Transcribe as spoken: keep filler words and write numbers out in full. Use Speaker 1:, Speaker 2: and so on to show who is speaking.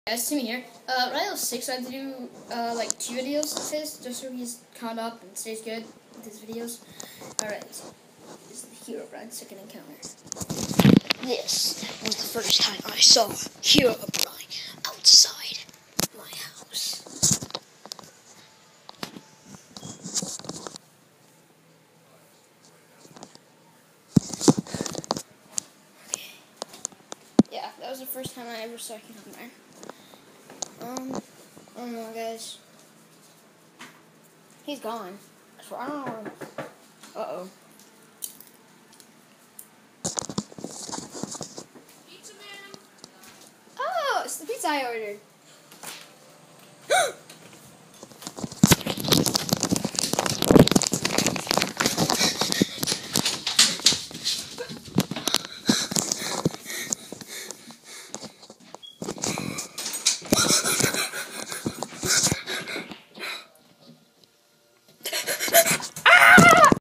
Speaker 1: Guys, Timmy here. Uh, right out six, I have to do uh, like two videos of his, just so he's caught up and stays good with his videos. Alright, this is the HEROBRINE second encounter. This was the first time I saw HEROBRINE outside my house. Okay. Yeah, that was the first time I ever saw HEROBRINE. Um, I don't know, guys. He's gone. So I don't know. Uh-oh. Pizza man! Oh, it's the pizza I ordered.